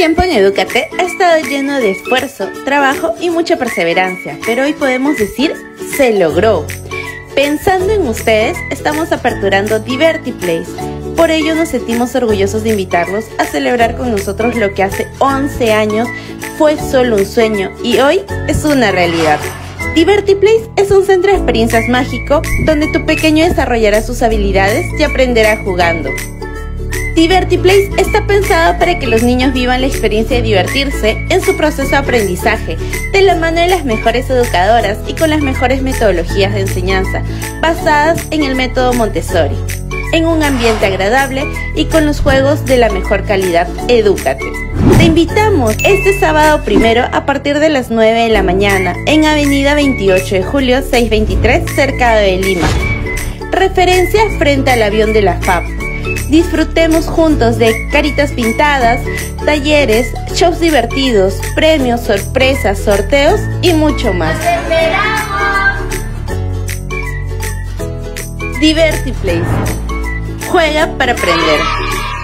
tiempo en Edúcate ha estado lleno de esfuerzo, trabajo y mucha perseverancia, pero hoy podemos decir, se logró. Pensando en ustedes, estamos aperturando DivertiPlace. Por ello nos sentimos orgullosos de invitarlos a celebrar con nosotros lo que hace 11 años fue solo un sueño y hoy es una realidad. DivertiPlace es un centro de experiencias mágico donde tu pequeño desarrollará sus habilidades y aprenderá jugando. DivertiPlace está pensado para que los niños vivan la experiencia de divertirse en su proceso de aprendizaje, de la mano de las mejores educadoras y con las mejores metodologías de enseñanza, basadas en el método Montessori, en un ambiente agradable y con los juegos de la mejor calidad. Edúcate. Te invitamos este sábado 1 a partir de las 9 de la mañana en Avenida 28 de Julio 623, cerca de Lima. Referencia frente al avión de la FAP. Disfrutemos juntos de caritas pintadas, talleres, shows divertidos, premios, sorpresas, sorteos y mucho más. ¡Nos esperamos! DivertiPlace. Juega para aprender.